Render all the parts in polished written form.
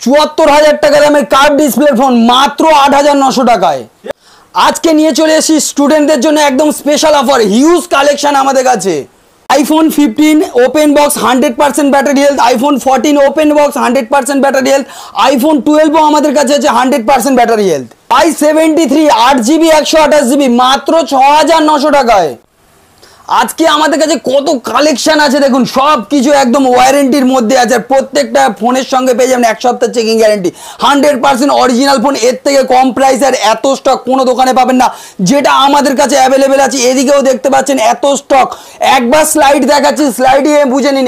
৭৪,০০০ টাকা দামের curve display phone মাত্র ৮,৯০০ টাকায়। আজকে নিয়ে চলে এসেছি স্টুডেন্টদের জন্য একদম স্পেশাল অফার, হিউজ কালেকশন আমাদের কাছে। IPhone 15 open box 100% battery health, iPhone 14 open box 100% battery health, iPhone 12ও আমাদের কাছে আছে 100% battery health. i73 8GB 128GB মাত্র ৬,৯০০ টাকায়। আজকে আমাদের কাছে কত কালেকশন আছে দেখুন, সব কিছু একদম ওয়ারেন্টির মধ্যে আছে। প্রত্যেকটা ফোনের সঙ্গে পেয়ে যাবেন 1 সপ্তাহ চেকিং গ্যারেন্টি, 100% অরিজিনাল ফোন। এর থেকে কম প্রাইস আর এত স্টক কোনো দোকানে পাবেন না, যেটা আমাদের কাছে অ্যাভেলেবেল আছে। এদিকেও দেখতে পাচ্ছেন এত স্টক। একবার স্লাইড দেখাচ্ছি, স্লাইডে বুঝে নিন,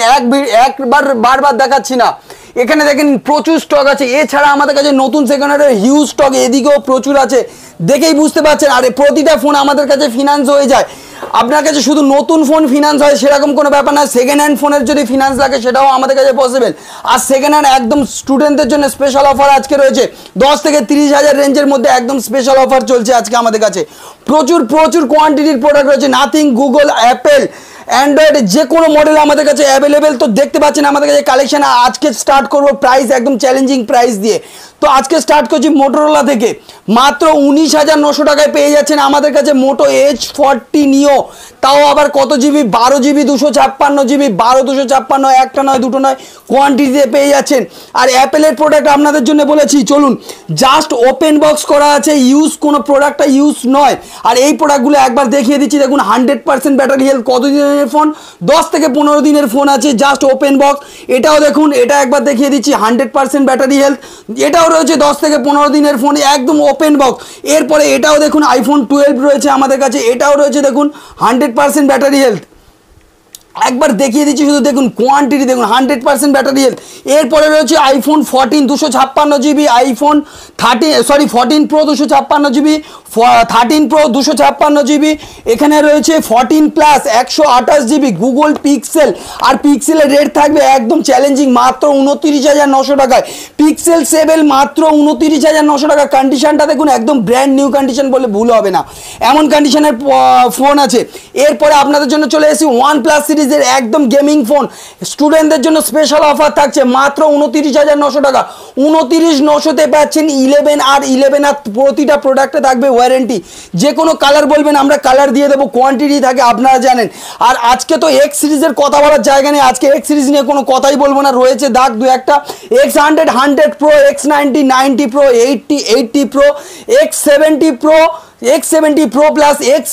বারবার দেখাচ্ছি না। এখানে দেখেন প্রচুর স্টক আছে। এছাড়া আমাদের কাছে নতুন সেকেন্ড হ্যান্ডের হিউজ স্টক এদিকেও প্রচুর আছে, দেখেই বুঝতে পারছেন। আরে প্রতিটা ফোন আমাদের কাছে ফিনান্স হয়ে যায়। আপনার কাছে শুধু নতুন ফোন ফিনান্স হয় সেরকম কোনো ব্যাপার না, সেকেন্ড হ্যান্ড ফোনের যদি ফিনান্স লাগে সেটাও আমাদের কাছে পসিবল। আর সেকেন্ড হ্যান্ড একদম স্টুডেন্টদের জন্য স্পেশাল অফার আজকে রয়েছে, 10 থেকে 30,000 রেঞ্জের মধ্যে একদম স্পেশাল অফার চলছে আজকে আমাদের কাছে। প্রচুর কোয়ান্টিটির প্রোডাক্ট রয়েছে, নাথিং, গুগল, অ্যাপেল, অ্যান্ড্রয়েড যে কোনো মডেল আমাদের কাছে অ্যাভেলেবেল। তো দেখতে পাচ্ছেন আমাদের কাছে কালেকশন। আজকে স্টার্ট করবো প্রাইস একদম চ্যালেঞ্জিং প্রাইস দিয়ে। তো আজকে স্টার্ট করছি মোটোরোলা থেকে, মাত্র 19,900 টাকায় পেয়ে যাচ্ছেন আমাদের কাছে মোটো H40 নিও। তাও আবার কত জিবি, 12GB 256GB, 12/256, একটা নয় দুটো নয়, কোয়ান্টিটিতে পেয়ে যাচ্ছেন। আর অ্যাপেলের প্রোডাক্ট আপনাদের জন্য বলেছি, চলুন জাস্ট ওপেন বক্স করা আছে, ইউজ কোনো প্রোডাক্টটা ইউজ নয়। আর এই প্রোডাক্টগুলো একবার দেখিয়ে দিচ্ছি, দেখুন 100% ব্যাটারি হেলথ। কত দিনের ফোন? 10 থেকে 15 দিনের ফোন আছে, জাস্ট ওপেন বক্স। এটাও দেখুন, এটা একবার দেখিয়ে দিচ্ছি, 100% ব্যাটারি হেলথ। এটাও রয়েছে 10 থেকে 15 দিনের ফোন, একদম ওপেন বক্স। এরপরে এটাও দেখুন আইফোন 12 রয়েছে আমাদের কাছে, এটাও রয়েছে দেখুন 100% ব্যাটারি হেলথ। একবার দেখিয়ে দিচ্ছি, শুধু দেখুন কোয়ান্টিটি দেখুন, 100% ব্যাটারি হেলথ। এরপরে রয়েছে iPhone 14 256GB, iPhone 14 pro 256GB, 13 pro 256GB। এখানে রয়েছে 14 প্লাস 128GB গুগল পিক্সেল। আর পিক্সেলের রেট থাকবে একদম চ্যালেঞ্জিং, মাত্র 29,900 টাকায়। পিক্সেল 7 মাত্র 29,900 টাকা। কন্ডিশনটা দেখুন একদম ব্র্যান্ড নিউ কন্ডিশন বলে ভুল হবে না, এমন কন্ডিশনের ফোন আছে। এরপরে আপনাদের জন্য চলে এসেছি OnePlus সিরিজের একদম গেমিং ফোন। স্টুডেন্টদের জন্য স্পেশাল অফার থাকছে মাত্র 29,900 টাকা। 29,900-তে পাচ্ছেন 11R। 11R প্রতিটা প্রোডাক্টে থাকবে ওয়ারেন্টি, যে কোনো কালার বলবেন আমরা কালার দিয়ে দেবো, কোয়ান্টিটি থাকে আপনারা জানেন। আর আজকে তো এক্স সিরিজের কথা বলার জায়গা নেই, আজকে এক্স সিরিজ নিয়ে কোনো কথাই বলবো না, রয়েছে দাগ দু একটা। X100 100 Pro, X90 90 Pro, 80 Pro, X70 Pro, X70 Pro Plus,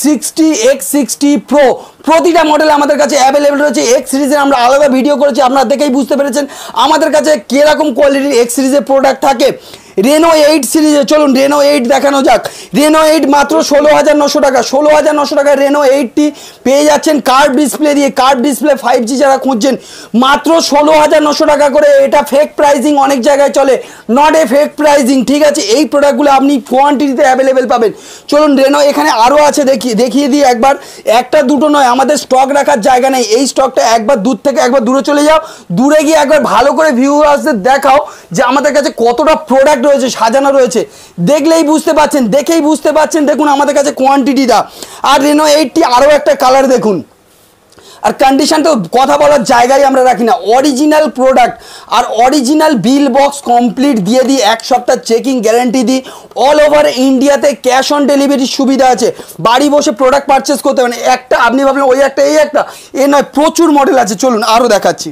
X60 Pro, প্রতিটা মডেল আমাদের কাছে অ্যাভেলেবেল রয়েছে। এক্স সিরিজের আমরা আলাদা ভিডিও করেছি, আপনারা দেখেই বুঝতে পেরেছেন আমাদের কাছে কীরকম কোয়ালিটির এক্স সিরিজের প্রোডাক্ট থাকে। রেনো 8 সিরিজে চলুন রেনো 8 দেখানো যাক। রেনো 8 মাত্র 16,900 টাকা। 16,900 টাকায় রেনো 8টি পেয়ে যাচ্ছেন কার্ভ ডিসপ্লে দিয়ে। কার্ভ ডিসপ্লে 5G যারা খুঁজছেন, মাত্র 16,900 টাকা করে। এটা ফেক প্রাইজিং অনেক জায়গায় চলে, নট এ ফেক প্রাইজিং, ঠিক আছে। এই প্রোডাক্টগুলো আপনি কোয়ান্টিটিতে অ্যাভেলেবেল পাবেন। চলুন রেনো এখানে আরও আছে, দেখিয়ে দিই একবার। একটা দুটো নয়, আমাদের স্টক রাখার জায়গা নেই। এই স্টকটা একবার দূর থেকে একবার দূরে চলে যাও, দূরে গিয়ে একবার ভালো করে ভিউয়ার্সদের দেখাও যে আমাদের কাছে কতটা প্রোডাক্ট রয়েছে, সাজানো রয়েছে। দেখলেই বুঝতে পাচ্ছেন, দেখেই বুঝতে পাচ্ছেন, দেখুন আমাদের কাছে কোয়ান্টিটিটা। আর রেনো 8টি আরও একটা কালার দেখুন। আর কন্ডিশন তো কথা বলার জায়গায় আমরা রাখি না, অরিজিনাল প্রোডাক্ট। আর অরিজিনাল বিল বক্স কমপ্লিট দিয়ে দিই, 1 সপ্তাহ চেকিং গ্যারান্টি দিই। অল ওভার ইন্ডিয়াতে ক্যাশ অন ডেলিভারির সুবিধা আছে, বাড়ি বসে প্রোডাক্ট পারচেস করতে পারেন। একটা আপনি ভাবলেন ওই একটা এই একটা, এ নয়, প্রচুর মডেল আছে। চলুন আরও দেখাচ্ছি।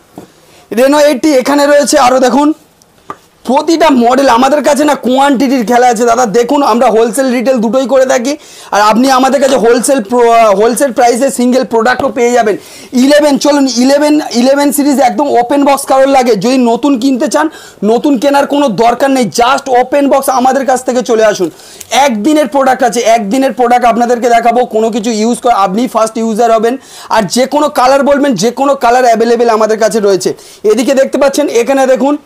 রেনো 8টি এখানে রয়েছে, আরও দেখুন। প্রতিটা মডেল আমাদের কাছে না কোয়ান্টিটির খেলা আছে দাদা। দেখুন আমরা হোলসেল রিটেল দুটোই করে থাকি, আর আপনি আমাদের কাছে হোলসেল প্রাইসে সিঙ্গেল প্রোডাক্টও পেয়ে যাবেন। 11 চলুন 11 সিরিজ একদম ওপেন বক্স কারোর লাগে, যদি নতুন কিনতে চান, নতুন কেনার কোনো দরকার নেই, জাস্ট ওপেন বক্স আমাদের কাছ থেকে চলে আসুন। একদিনের প্রোডাক্ট আছে, একদিনের প্রোডাক্ট আপনাদেরকে দেখাবো, কোনো কিছু ইউজ করে আপনি ফার্স্ট ইউজার হবেন। আর যে কোনো কালার বলবেন, যে কোনো কালার অ্যাভেলেবেল আমাদের কাছে রয়েছে। এদিকে দেখতে পাচ্ছেন, এখানে দেখুন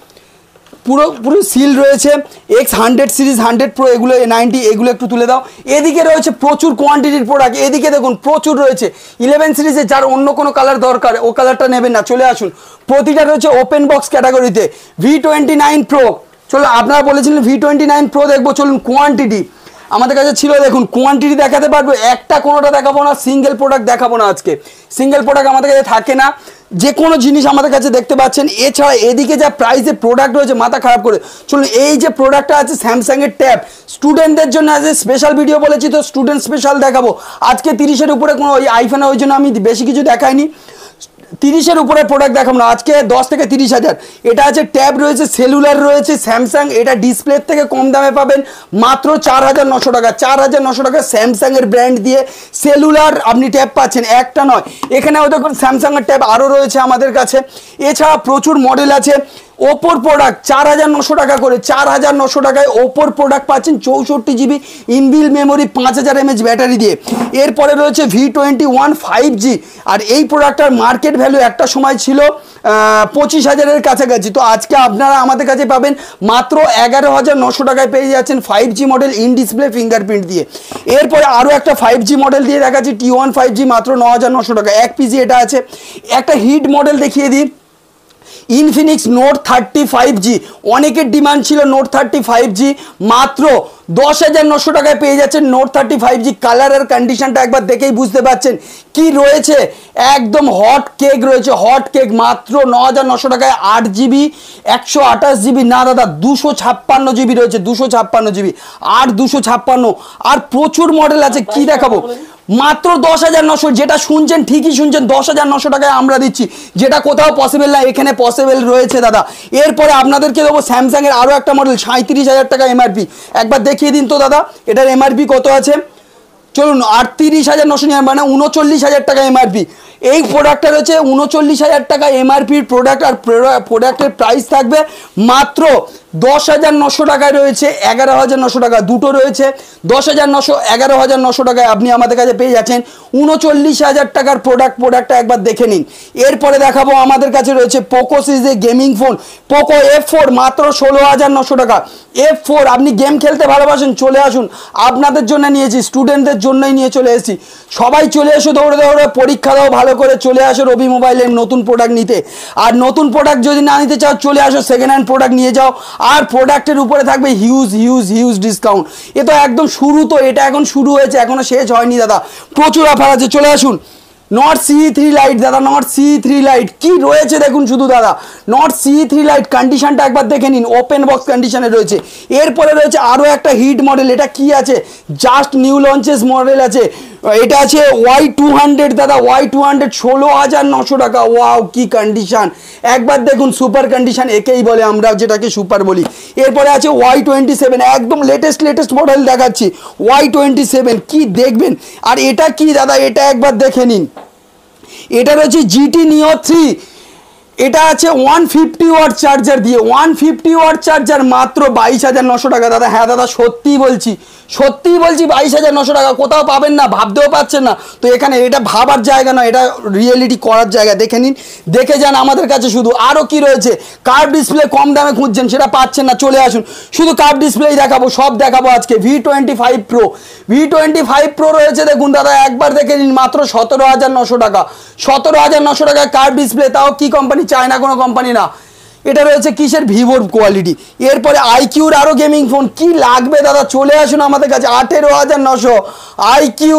পুরো সিল রয়েছে। X100 সিরিজ, 100 Pro, এগুলো 90, এগুলো একটু তুলে দাও। এদিকে রয়েছে প্রচুর কোয়ান্টিটির প্রোডাক্ট, এদিকে দেখুন প্রচুর রয়েছে। 11 সিরিজে যার অন্য কোনো কালার দরকার, ও কালারটা নেবেন না, চলে আসুন। প্রতিটা রয়েছে ওপেন বক্স ক্যাটাগরিতে। V29 Pro, চলো আপনারা বলেছিলেন V29 Pro দেখবো, চলুন কোয়ান্টিটি আমাদের কাছে ছিল, দেখুন কোয়ান্টিটি দেখাতে পারবো। একটা কোনোটা দেখাবো না, সিঙ্গেল প্রোডাক্ট দেখাবো না আজকে, সিঙ্গেল প্রোডাক্ট আমাদের কাছে থাকে না। যে কোনো জিনিস আমাদের কাছে দেখতে পাচ্ছেন। এছাড়া এদিকে যা প্রাইসে প্রোডাক্ট রয়েছে মাথা খারাপ করে। চলুন এই যে প্রোডাক্টটা আছে স্যামসাংয়ের ট্যাব, স্টুডেন্টদের জন্য আজ স্পেশাল ভিডিও বলেছি তো স্টুডেন্ট স্পেশাল দেখাবো আজকে। 30-এর উপরে কোনো ওই আইফোনে ওই জন্য আমি বেশি কিছু দেখাইনি, 30-এর উপরে প্রোডাক্ট দেখাবো না আজকে, 10 থেকে 30 হাজার। এটা আছে ট্যাব রয়েছে, সেলুলার রয়েছে স্যামসাং, এটা ডিসপ্লের থেকে কম দামে পাবেন মাত্র 4900 টাকা। 4900 টাকা স্যামসাংয়ের ব্র্যান্ড দিয়ে সেলুলার আপনি ট্যাব পাচ্ছেন, একটা নয়। এখানেও দেখুন স্যামসাংয়ের ট্যাব আরও রয়েছে আমাদের কাছে। এছাড়া প্রচুর মডেল আছে। ওপোর প্রোডাক্ট 4900 টাকা করে, 4900 টাকায় ওপোর প্রোডাক্ট পাচ্ছেন 64 GB inbuilt memory 5000 mAh battery দিয়ে। এরপরে রয়েছে V21 5G, আর এই প্রোডাক্টটার মার্কেট ভ্যালু একটা সময় ছিল 25,000-এর কাছাকাছি। তো আজকে আপনারা আমাদের কাছে পাবেন মাত্র 11,900 টাকায় পেয়ে যাচ্ছেন 5G model in display fingerprint দিয়ে। এরপরে আরও একটা 5G মডেল দিয়ে দেখাচ্ছি T1 5G মাত্র 9,900 টাকা, 1 পিসি এটা আছে। একটা হিট মডেল দেখিয়ে দিই, ইনফিনিক্স নোট 35G, অনেকের ডিমান্ড ছিল নোট 35G, মাত্র 10,900 টাকায় পেয়ে যাচ্ছেন নোট 35G। কালারের কন্ডিশনটা একবার দেখেই বুঝতে পারছেন কি রয়েছে, একদম হট কেক রয়েছে, হট কেক। মাত্র 9,900 টাকায় 8GB 128GB না দাদা 256GB রয়েছে, 256GB 256। আর প্রচুর মডেল আছে, কি দেখাবো, মাত্র 10,900। যেটা শুনছেন ঠিকই শুনছেন, 10,900 টাকায় আমরা দিচ্ছি, যেটা কোথাও পসিবল না, এখানে পসিবল রয়েছে দাদা। এরপরে আপনাদেরকে দেবো স্যামসাংয়ের আরও একটা মডেল 37,000 টাকা এমআরপি। একবার দেখিয়ে দিন তো দাদা এটার এমআরপি কত আছে। চলুন 38,900 মানে 39,000 টাকা এমআরপি। এই প্রোডাক্টটা রয়েছে 39,000 টাকা এমআরপির প্রোডাক্ট, আর প্রোডাক্টের প্রাইস থাকবে মাত্র 10,900 টাকায় রয়েছে 11,900 টাকা, দুটো রয়েছে 10,900 11,900 টাকায় আপনি আমাদের কাছে পেয়ে যাচ্ছেন 39,000 টাকার প্রোডাক্টটা একবার দেখে নিন। এরপরে দেখাবো আমাদের কাছে রয়েছে পোকো সিরিজের গেমিং ফোন, পোকো F4 মাত্র 16,900 টাকা। F4 আপনি গেম খেলতে ভালোবাসেন, চলে আসুন, আপনাদের জন্য নিয়েছি, স্টুডেন্টদের জন্যই নিয়ে চলে এসেছি। সবাই চলে এসো, দৌড়ে দৌড়ে পরীক্ষা দাও ভালো করে, চলে আসো রবি মোবাইলের নতুন প্রোডাক্ট নিতে। আর নতুন প্রোডাক্ট যদি না নিতে চাও চলে আসো সেকেন্ড হ্যান্ড প্রোডাক্ট নিয়ে যাও, আর প্রোডাক্টের উপরে থাকবে হিউজ ডিসকাউন্ট। এ তো একদম শুরু, তো এটা এখন শুরু হয়েছে, এখনো শেষ হয়নি দাদা, প্রচুর অফার আছে, চলে আসুন। নট CE3 লাইট দাদা, নট CE3 লাইট কি রয়েছে দেখুন শুধু দাদা, নট CE3 লাইট কন্ডিশনটা একবার দেখে নিন, ওপেন বক্স কন্ডিশনে রয়েছে। এরপরে রয়েছে আরও একটা হিট মডেল, এটা কি আছে, জাস্ট নিউ লঞ্চেস মডেল আছে, এটা আছে Y200 দাদা, Y200 16,900 টাকা। ওয়াও কি কন্ডিশন, একবার দেখুন, সুপার কন্ডিশন একেই বলে আমরা, যেটাকে সুপার বলি। এরপরে আছে Y27, একদম লেটেস্ট মডেল দেখাচ্ছি, Y27 কি দেখবেন। আর এটা কি দাদা, এটা একবার দেখে নিন, এটা রয়েছে GT Neo 3, এটা আছে 150 ওয়াট চার্জার দিয়ে, 150 ওয়াট চার্জার মাত্র 22,900 টাকা দাদা। হ্যাঁ দাদা সত্যিই বলছি 22,900 টাকা, কোথাও পাবেন না, ভাবতেও পাচ্ছেন না। তো এখানে এটা ভাবার জায়গা নয়, এটা রিয়েলিটি করার জায়গা, দেখে নিন, দেখে যান আমাদের কাছে। শুধু আরও কি রয়েছে, কার্ভ ডিসপ্লে কম দামে খুঁজছেন, সেটা পাচ্ছেন না, চলে আসুন, শুধু কার্ভ ডিসপ্লেই দেখাবো, সব দেখাবো আজকে। V25 Pro রয়েছে দেখুন দাদা, একবার দেখে নিন, মাত্র 17,900 টাকা, 17,900 টাকায় কার্ভ ডিসপ্লে, তাও কি কোম্পানি, চায়না কোনো কোম্পানি না। এটা রয়েছে কিসের, ভিভোর কোয়ালিটি। এরপরে আইকিউর আরও গেমিং ফোন, কি লাগবে দাদা, চলে আসুন আমাদের কাছে, 18,900 আইকিউ।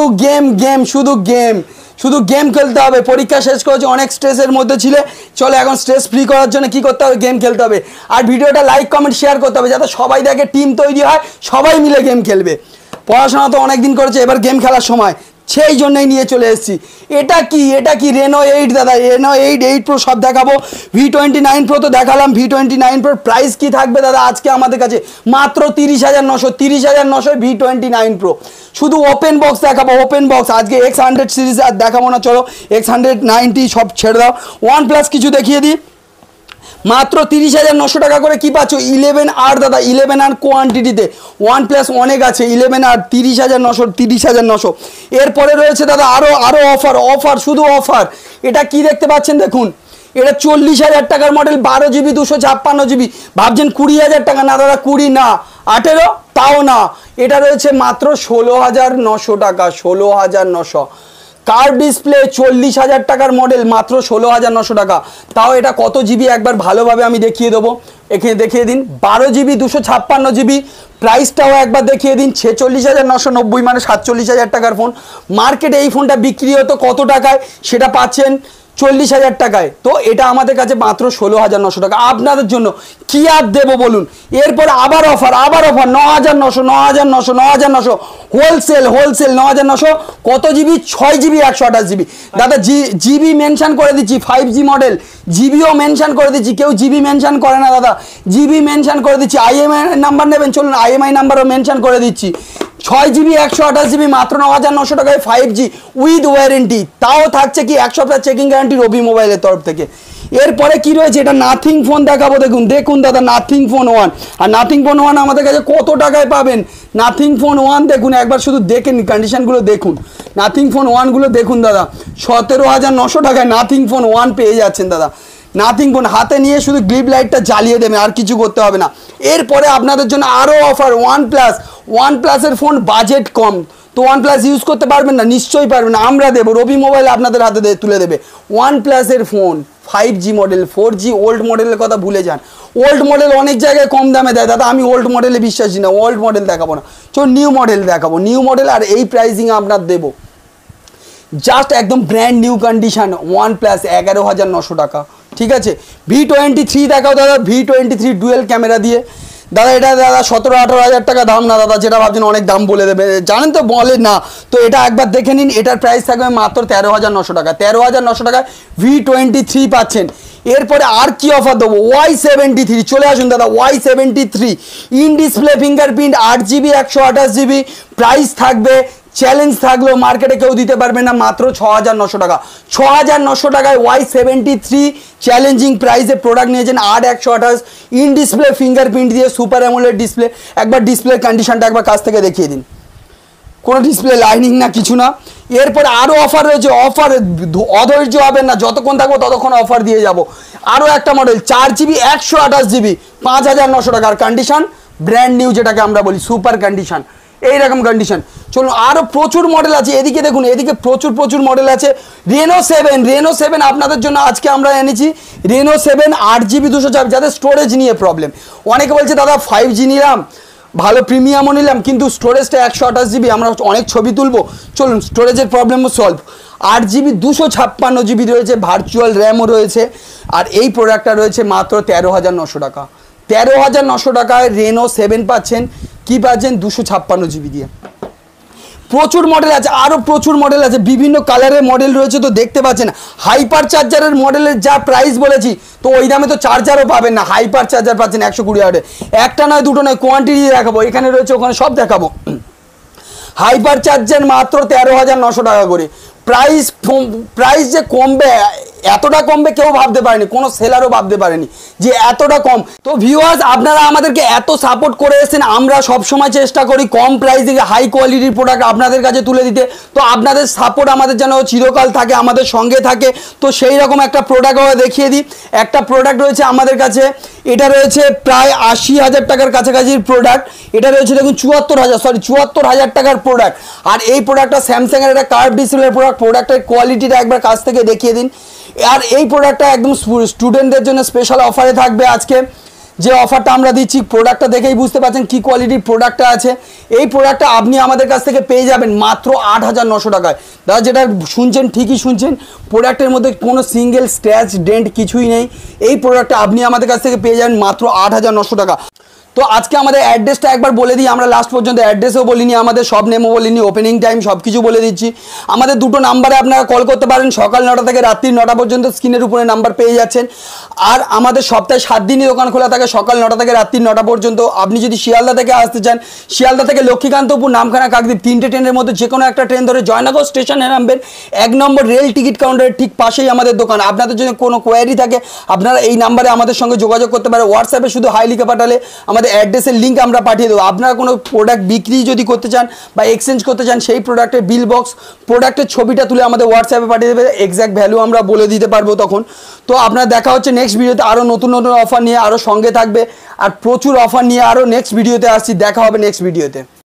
শুধু গেম খেলতে হবে, পরীক্ষা শেষ করেছে, অনেক স্ট্রেসের মধ্যে ছিলে, চলো এখন স্ট্রেস ফ্রি করার জন্য কি করতে হবে, গেম খেলতে হবে। আর ভিডিওটা লাইক কমেন্ট শেয়ার করতে হবে, যাতে সবাই দেখে, টিম তৈরি হয়, সবাই মিলে গেম খেলবে। পড়াশোনা তো অনেকদিন করেছে, এবার গেম খেলার সময়, সেই জন্যই নিয়ে চলে এসেছি। এটা কি Reno 8 দাদা, Reno 8 Pro সব দেখাবো। V29 Pro তো দেখালাম, V29 Pro প্রাইস কি থাকবে দাদা আজকে আমাদের কাছে, মাত্র 30,900 V29 Pro। শুধু ওপেন বক্স দেখাবো, ওপেন বক্স আজকে। X100 সিরিজ আর দেখাবো না, চলো X190 সব ছেড়ে দাও। OnePlus কিছু দেখিয়ে দিই, মাত্র 30,900 টাকা করে কি পাচ্ছ, 11R দাদা, 11R কোয়ান্টিটিতে। OnePlus অনেক আছে, 11R 30,900। এরপরে রয়েছে দাদা আরও অফার, শুধু অফার। এটা কি দেখতে পাচ্ছেন দেখুন, এটা 40,000 টাকার মডেল, 12GB 256GB। ভাবছেন 20,000 টাকা, না দাদা 20 না, 18 তাও না, এটা রয়েছে মাত্র 16,900 টাকা, 16,900। কার্ভ ডিসপ্লে 40,000 টাকার মডেল, মাত্র 16,900 টাকা। তাও এটা কত জিবি একবার ভালোভাবে আমি দেখিয়ে দেবো, এখানে দেখিয়ে দিন, 12GB 256GB। প্রাইসটাও একবার দেখিয়ে দিন, 46,990 মানে 47,000 টাকার ফোন। মার্কেটে এই ফোনটা বিক্রি হতো কত টাকায়, সেটা পাচ্ছেন 40,000 টাকায়। তো এটা আমাদের কাছে মাত্র 16,900 টাকা আপনাদের জন্য। কি আর দেবো বলুন? এরপরে আবার অফার 9,900 9,900 9,900 হোলসেল 9,900। কত জিবি? 6 GB 128 GB. দাদা জিবি মেনশন করে দিচ্ছি, 5G মডেল, জিবিও মেনশন করে দিচ্ছি। কেউ জিবি মেনশন করে না দাদা, জিবি মেনশন করে দিচ্ছি। IMEI নাম্বার নেবেন, চলুন IMEI নাম্বারও মেনশন করে দিচ্ছি। 6 জিবি 128 জিবি মাত্র 9,900 টাকায় 5G উইথ ওয়ারেন্টি। তাও থাকছে কি 1 সপ্তাহ চেকিং গ্যারান্টি রবি মোবাইলের তরফ থেকে। এরপরে কি রয়েছে? এটা নাথিং ফোন দেখাবো। দেখুন দাদা, নাথিং ফোন 1। আর নাথিং ফোন 1 আমাদের কাছে কত টাকায় পাবেন? নাথিং ফোন 1 দেখুন, একবার শুধু দেখেন, কন্ডিশনগুলো দেখুন। নাথিং ফোন 1গুলো দেখুন দাদা, 17,900 টাকায় নাথিং ফোন 1 পেয়ে যাচ্ছেন দাদা। নাথিং ফোন হাতে নিয়ে শুধু গ্লিপ লাইটটা জ্বালিয়ে দেবে, আর কিছু করতে হবে না। এরপরে আপনাদের জন্য আরও অফার। OnePlus-এর ফোন বাজেট কম, তো OnePlus ইউজ করতে পারবেন না? নিশ্চয়ই পারবেন না, আমরা দেবো। রবি মোবাইল আপনাদের হাতে তুলে দেবে OnePlus-এর phone 5G model. 4G old মডেলের কথা ভুলে যান। ওল্ড মডেল অনেক জায়গায় কম দামে দেয় দাদা, আমি ওল্ড মডেলে বিশ্বাসী না, ওল্ড মডেল দেখাবো না। চল নিউ মডেল দেখাবো, নিউ মডেল। আর এই প্রাইসিংয়ে আপনার দেবো জাস্ট একদম ব্র্যান্ড নিউ কন্ডিশন OnePlus 11,900 টাকা। ঠিক আছে, V23 দেখাও দাদা, V23 ডুয়েল ক্যামেরা দিয়ে। দাদা এটা দাদা 17-18 টাকা দাম না দাদা, যেটা ভাবছেন অনেক দাম বলে দেবে, জানেন তো, বলে না। তো এটা একবার দেখে নিন, এটার প্রাইস থাকবে মাত্র 13,900 টাকা। 13,900 টাকায় V23 পাচ্ছেন। এরপরে আর কি অফার দেবো? Y73 চলে আসুন দাদা, Y73 in display fingerprint 8 GB 128 GB. Price থাকবে, চ্যালেঞ্জ থাকলেও মার্কেটে কেউ দিতে পারবে না, মাত্র 6,900 টাকা। 6,900 টাকায় Y73 চ্যালেঞ্জিং প্রাইসে প্রোডাক্ট নিয়েছেন। 8 128 ইন ডিসপ্লে ফিঙ্গারপ্রিন্ট দিয়ে, সুপার অ্যামোলেড ডিসপ্লে। একবার ডিসপ্লের কন্ডিশনটা একবার কাছ থেকে দেখিয়ে দিন, কোনো ডিসপ্লে লাইনিং না, কিছু না। এরপরে আরও অফার রয়েছে। অফার অধৈর্য হবেন না, যতক্ষণ থাকবো ততক্ষণ অফার দিয়ে যাব। আরও একটা মডেল 4 জিবি 128 জিবি 5,900 টাকার কন্ডিশন, ব্র্যান্ড নিউ যেটাকে আমরা বলি, সুপার কন্ডিশন, এইরকম কন্ডিশন। চলুন আরও প্রচুর মডেল আছে, এদিকে দেখুন, এদিকে প্রচুর মডেল আছে। রেনো 7 আপনাদের জন্য আজকে আমরা এনেছি। রেনো 7 8 জিবি 200 যাদের স্টোরেজ নিয়ে প্রবলেম। অনেকে বলছে দাদা 5G নিলাম, ভালো প্রিমিয়ামও নিলাম, কিন্তু স্টোরেজটা 128 জিবি, আমরা অনেক ছবি তুলবো। চলুন স্টোরেজের প্রবলেমও সলভ। 8 জিবি 256 জিবি রয়েছে, ভার্চুয়াল র্যামও রয়েছে। আর এই প্রোডাক্টটা রয়েছে মাত্র 13,900 টাকা। 13,900 টাকায় রেনো 7 পাচ্ছেন। কি পাচ্ছেন? 256 জিবি দিয়ে। প্রচুর মডেল আছে, আরও প্রচুর মডেল আছে, বিভিন্ন কালারের মডেল রয়েছে। তো দেখতে পাচ্ছেন হাইপার চার্জারের মডেলের যা প্রাইস বলেছি, তো ওই দামে তো চার্জারও পাবেন না। হাইপার চার্জার পাচ্ছেন 120 ওয়াটের, একটা নয় দুটো নয়, কোয়ান্টিটি দেখাবো, এখানে রয়েছে ওখানে সব দেখাবো। হাইপার চার্জার মাত্র 13,900 টাকা করে। প্রাইস যে কমবে, এতটা কমবে কেউ ভাবতে পারেনি, কোনো সেলারও ভাবতে পারেনি যে এতটা কম। তো ভিউয়ার্স, আপনারা আমাদেরকে এত সাপোর্ট করে এসেছেন, আমরা সবসময় চেষ্টা করি কম প্রাইসে হাই কোয়ালিটির প্রোডাক্ট আপনাদের কাছে তুলে দিতে। তো আপনাদের সাপোর্ট আমাদের যেন চিরকাল থাকে, আমাদের সঙ্গে থাকে। তো সেই রকম একটা প্রোডাক্ট আমরা দেখিয়ে দিই। একটা প্রোডাক্ট রয়েছে আমাদের কাছে, এটা রয়েছে প্রায় 80,000 টাকার কাছাকাছির প্রোডাক্ট। এটা রয়েছে দেখুন 74,000 টাকার প্রোডাক্ট। আর এই প্রোডাক্টটা স্যামসাংয়ের একটা কার্ভ ডিসপ্লের প্রোডাক্ট। প্রোডাক্টের কোয়ালিটিটা একবার কাছ থেকে দেখিয়ে দিন। আর এই প্রোডাক্টটা একদম স্টুডেন্টদের জন্য স্পেশাল অফারে থাকবে আজকে। যে অফারটা আমরা দিচ্ছি, প্রোডাক্টটা দেখেই বুঝতে পারছেন কি কোয়ালিটির প্রোডাক্টটা আছে। এই প্রোডাক্টটা আপনি আমাদের কাছ থেকে পেয়ে যাবেন মাত্র 8,900 টাকায়। দাদা যেটা শুনছেন ঠিকই শুনছেন, প্রোডাক্টের মধ্যে কোনো সিঙ্গেল স্ক্র্যাচ ডেন্ট কিছুই নেই। এই প্রোডাক্টটা আপনি আমাদের কাছ থেকে পেয়ে যাবেন মাত্র 8,900 টাকা। তো আজকে আমাদের অ্যাড্রেসটা একবার বলে দিই, আমরা লাস্ট পর্যন্ত অ্যাড্রেসও বলিনি, আমাদের সব নেমও বলিনি, ওপেনিং টাইম সব কিছু বলে দিচ্ছি। আমাদের দুটো নাম্বারে আপনারা কল করতে পারেন, সকাল 9টা থেকে রাত্রি 9টা পর্যন্ত, স্ক্রিনের উপরে নাম্বার পেয়ে যাচ্ছেন। আর আমাদের সপ্তাহে 7 দিনই দোকান খোলা থাকে, সকাল 9টা থেকে রাত্রি 9টা পর্যন্ত। আপনি যদি শিয়ালদা থেকে আসতে চান, শিয়ালদা থেকে লক্ষ্মীকান্তপুর, নামখানা, কাকদ্বীপ, 3টে ট্রেনের মধ্যে যে কোনো একটা ট্রেন ধরে জয়নগর স্টেশনে নামবেন। 1 নম্বর রেল টিকিট কাউন্টারের ঠিক পাশেই আমাদের দোকান। আপনাদের যদি কোনো কোয়ারি থাকে, আপনারা এই নাম্বারে আমাদের সঙ্গে যোগাযোগ করতে পারেন। হোয়াটসঅ্যাপে শুধু হাই লিখে পাঠালে আমাদের অ্যাড্রেসের লিঙ্ক আমরা পাঠিয়ে দেবো। আপনারা কোনো প্রোডাক্ট বিক্রি যদি করতে চান বা এক্সচেঞ্জ করতে চান, সেই প্রোডাক্টের বিল বক্স, প্রোডাক্টের ছবিটা তুলে আমাদের হোয়াটসঅ্যাপে পাঠিয়ে দেবে, এক্স্যাক্ট ভ্যালু আমরা বলে দিতে পারবো তখন। তো আপনারা দেখা হচ্ছে নেক্সট ভিডিওতে আরও নতুন অফার নিয়ে, আরও সঙ্গে থাকবে। আর প্রচুর অফার নিয়ে আরও নেক্সট ভিডিওতে আসছি, দেখা হবে নেক্সট ভিডিওতে।